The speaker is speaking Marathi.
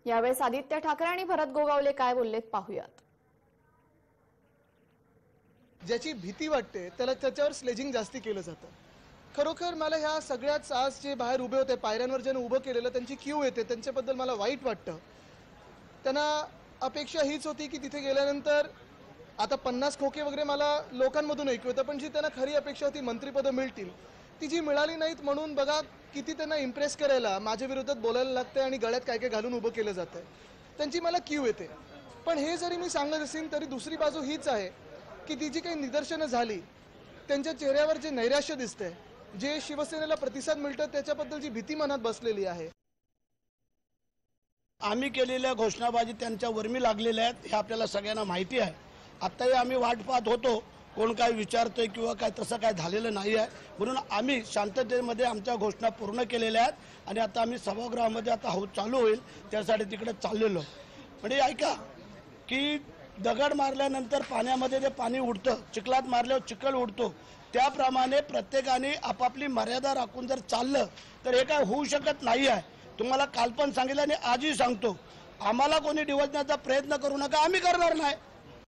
यावेळेस आदित्य ठाकरे आणि भरत गोगावले काय बोललेत पाहूयात। ज्याची भीती वाटते त्याला त्याच्यावर स्लेजिंग जास्ती केलं जातं। खरोखर मला ह्या सगळ्यात आज जे बाहेर उभे होते पायऱ्यांवर ज्याने उभं केलेलं त्यांची क्यू येते, त्यांच्याबद्दल मला वाईट वाटतं। त्यांना अपेक्षा हीच होती की तिथे गेल्यानंतर आता 50 खोके वगैरे मला लोकांमधून ऐकू येतं, पण जी त्यांना खरी अपेक्षा होती मंत्रिपदं मिळतील ती जी मिळाली नाहीत। म्हणून बघा किती त्यांना इम्प्रेस करायला माझ्या विरोधात बोलायला लागतंय आणि गळ्यात काय काय घालून उभं केलं जातंय। त्यांची मला क्यू येते। पण हे जरी मी सांगत असेल तरी दुसरी बाजू हीच आहे की ती जी काही निदर्शनं झाली त्यांच्या चेहऱ्यावर जे नैराश्य दिसतंय, जे शिवसेनेला प्रतिसाद मिळतो त्याच्याबद्दल जी भीती मनात बसलेली आहे। आम्ही केलेल्या घोषणाबाजी त्यांच्या वर्मी लागलेल्या आहेत हे आपल्याला सगळ्यांना माहिती आहे। आत्ताही आम्ही वाट पाहत होतो कोण काय विचारतोय किंवा काय तसं काय झालेलं नाही आहे, म्हणून आम्ही शांततेमध्ये आमच्या घोषणा पूर्ण केलेल्या आहेत आणि आता आम्ही सभागृहामध्ये आता चालू होईल त्यासाठी तिकडे चाललेलो। म्हणजे ऐका की दगड मारल्यानंतर पाण्यामध्ये जे पाणी उडतं, चिखलात मारल्यावर चिखल उडतो, त्याप्रमाणे प्रत्येकाने आपापली मर्यादा राखून जर चाललं तर हे काय होऊ शकत नाही आहे। तुम्हाला काल पण सांगितलं आणि आजही सांगतो, आम्हाला कोणी डिवचण्याचा प्रयत्न करू नका, आम्ही करणार नाही।